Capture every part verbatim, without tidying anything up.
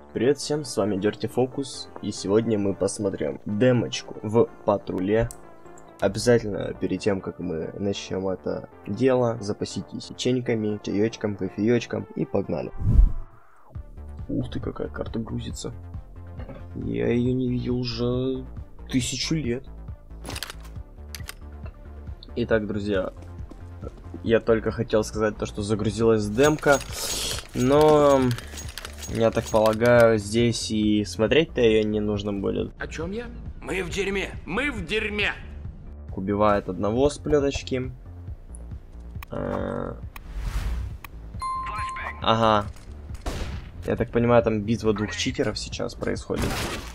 Привет всем, с вами Dirty Focus, и сегодня мы посмотрим демочку в патруле. Обязательно перед тем, как мы начнем это дело, запаситесь печеньками, чаечком, кофеечком и погнали. Ух ты, какая карта грузится. Я ее не видел уже тысячу лет. Итак, друзья, я только хотел сказать то, что загрузилась демка, но... Я так полагаю, здесь и смотреть-то ее не нужно будет. О чем я? Мы в дерьме! Мы в дерьме! Убивает одного с плеточки. А... Ага. Я так понимаю, там битва двух читеров сейчас происходит.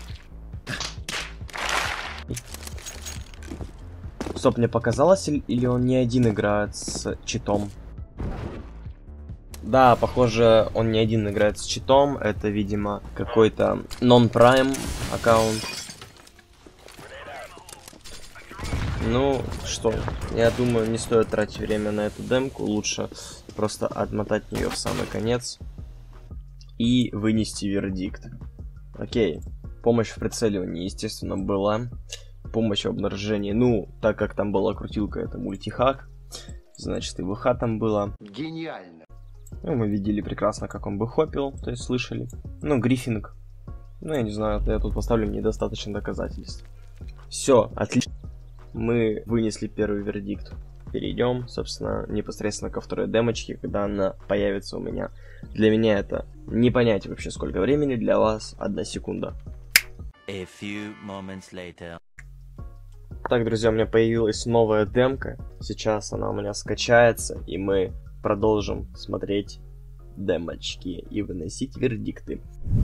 Стоп, мне показалось, или он не один играет с читом? Да, похоже, он не один играет с читом. Это, видимо, какой-то non-prime аккаунт. Ну, что, я думаю, не стоит тратить время на эту демку. Лучше просто отмотать ее в самый конец и вынести вердикт. Окей. Помощь в прицеливании, естественно, была. Помощь в обнаружении. Ну, так как там была крутилка, это мультихак. Значит, и ВХ там было. Гениально. Ну, мы видели прекрасно, как он бы хопил, то есть слышали. Ну, гриффинг. Ну, я не знаю, я тут поставлю недостаточно доказательств. Все, отлично. Мы вынесли первый вердикт. Перейдем, собственно, непосредственно ко второй демочке, когда она появится у меня. Для меня это не понять вообще сколько времени, для вас одна секунда. A few moments later. Так, друзья, у меня появилась новая демка. Сейчас она у меня скачается, и мы продолжим смотреть демочки и выносить вердикты.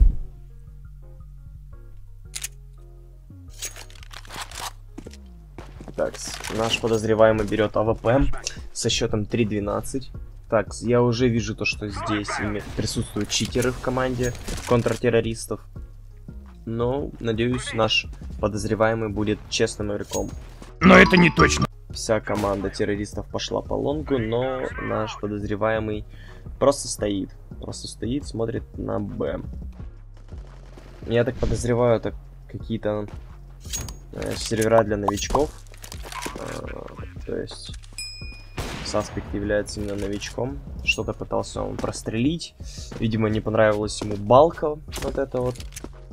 Так, наш подозреваемый берет АВП со счетом три двенадцать. Так, я уже вижу то, что здесь присутствуют читеры в команде контртеррористов. Но, надеюсь, наш подозреваемый будет честным игроком. Но это не точно. Вся команда террористов пошла по лонгу, но наш подозреваемый просто стоит. Просто стоит, смотрит на Б. Я так подозреваю, это какие-то э, сервера для новичков. Э, то есть Саспект является именно новичком. Что-то пытался он прострелить. Видимо, не понравилась ему балка. Вот это вот.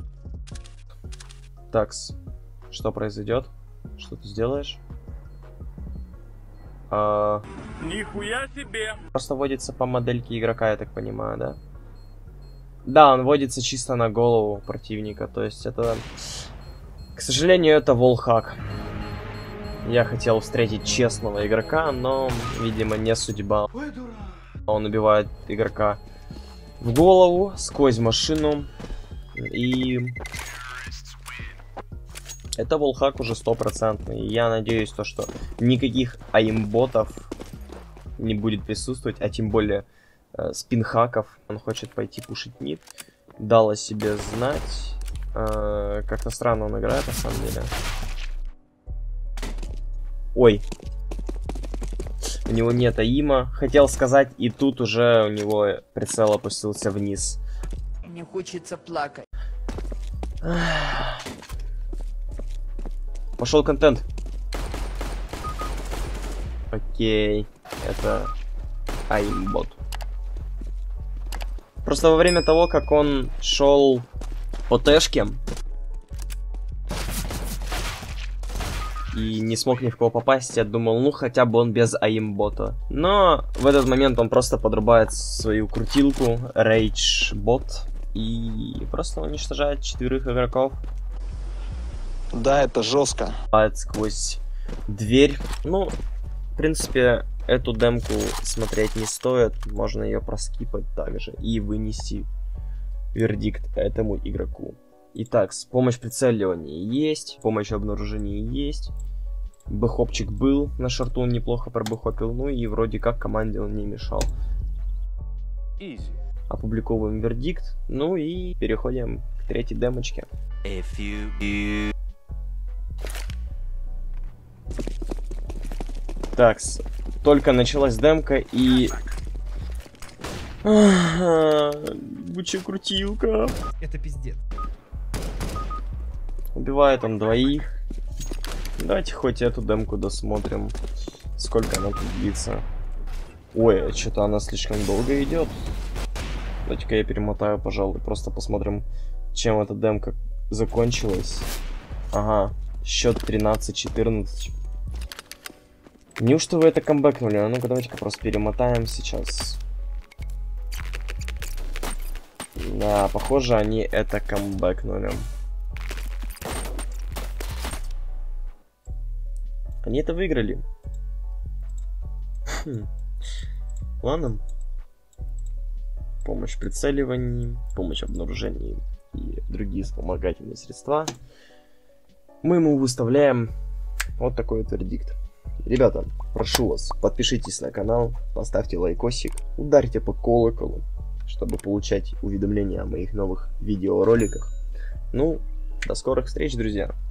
Такс. Что произойдет? Что ты сделаешь? А... Нихуя себе! Просто вводится по модельке игрока, я так понимаю, да? Да, он вводится чисто на голову противника, то есть это... К сожалению, это волхак. Я хотел встретить честного игрока, но, видимо, не судьба. Ой, дура. Он убивает игрока в голову, сквозь машину, и... Это волхак уже стопроцентный. Я надеюсь, то, что никаких аимботов не будет присутствовать, а тем более э, спинхаков. Он хочет пойти пушить мид. Дал о себе знать. Э, Как-то странно он играет, на самом деле. Ой. У него нет аима. Хотел сказать, и тут уже у него прицел опустился вниз. Мне хочется плакать. Пошел контент. Окей. Это аимбот. Просто во время того, как он шел по тэшке и не смог ни в кого попасть, я думал, ну хотя бы он без аимбота. Но в этот момент он просто подрубает свою крутилку, рейдж-бот, и просто уничтожает четверых игроков. Да, это жестко. Сквозь дверь. Ну, в принципе, эту демку смотреть не стоит. Можно ее проскипать также и вынести вердикт этому игроку. Итак, с помощью прицеливания есть, помощь в обнаружении есть. Бэхопчик был, на шорту он неплохо пробэхопил, ну и вроде как команде он не мешал. Easy. Опубликовываем вердикт, ну и переходим к третьей демочке. A few... Так, только началась демка, и Буча крутилка. Это пиздец. Убивает он двоих. Давайте хоть эту демку досмотрим. Сколько она тут длится. Ой, что-то она слишком долго идет. Давайте-ка я перемотаю, пожалуй. Просто посмотрим, чем эта демка закончилась. Ага, счет тринадцать четырнадцать. Неужто вы это камбэкнули? А ну-ка, давайте-ка просто перемотаем сейчас. Да, похоже, они это камбэкнули. Они это выиграли. Хм. Ладно. Помощь в прицеливании, помощь в обнаружении и другие вспомогательные средства. Мы ему выставляем вот такой вот вердикт. Ребята, прошу вас, подпишитесь на канал, поставьте лайкосик, ударьте по колоколу, чтобы получать уведомления о моих новых видеороликах. Ну, до скорых встреч, друзья!